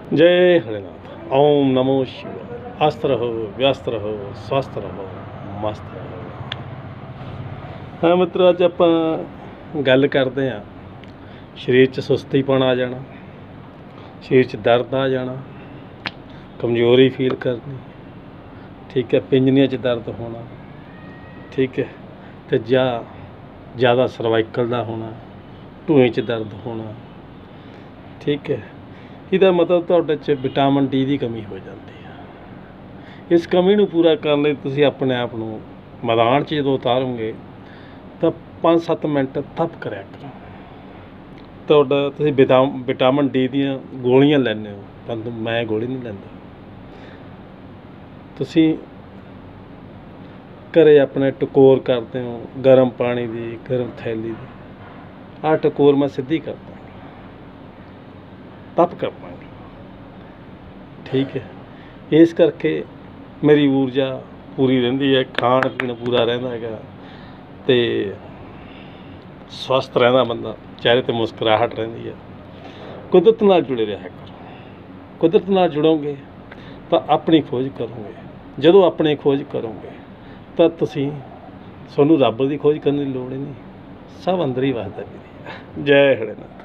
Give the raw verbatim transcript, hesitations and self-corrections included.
जय हरिनाथ। ओम नमो शिवाय। आस्त रहो, व्यस्त रहो, स्वस्थ रहो, मस्त रहो। हाँ मित्रों, अज आप गल करते हैं शरीर च सुस्तीपन आ जाना, शरीर च दर्द आ जाना, कमजोरी फील करनी, ठीक है, पिंजनिया च दर्द होना, ठीक है, तो जा ज़्यादा सर्वाइकल का होना, ढूएं च दर्द होना, ठीक है। ਇਹਦਾ मतलब ਤੁਹਾਡੇ 'ਚ विटामिन डी की कमी हो जाती है। इस कमी ਨੂੰ पूरा ਕਰਨ ਲਈ ਤੁਸੀਂ ਆਪਣੇ ਆਪ ਨੂੰ मैदान 'ਚ ਜਦੋਂ ਉਤਾਰੋਗੇ ਤਾਂ पाँच सत्त मिनट तप ਕਰਿਆ ਕਰੋ। ਤੁਹਾਡਾ ਤੁਸੀਂ विटामिन डी ਦੀਆਂ ਗੋਲੀਆਂ ਲੈਂਦੇ ਹੋ, परंतु मैं गोली नहीं ਲੈਂਦਾ। ਤੁਸੀਂ ਘਰੇ ਆਪਣੇ ਟਕੋਰ ਕਰਦੇ ਹੋ गर्म पानी ਦੀ, गर्म थैली ਦੀ। ਆਹ ਟਕੋਰ मैं ਸਿੱਧੀ करदा, तप कर पाएंगे, ठीक है। इस करके मेरी ऊर्जा पूरी रहिंदी है, खाण पीण पूरा रहिंदा हैगा ते स्वस्थ रहिंदा बंदा, चेहरे ते मुस्कुराहट रहिंदी है। कुदरत नाल जुड़े रहा करो। कुदरत नाल जुड़ोगे तो अपनी खोज करोगे। जदों अपनी खोज करोगे तो तुसीं तुहानूं रब दी खोज करने की लोड़ ही नहीं, सब अंदर ही वसदा। जय हरिनाथ।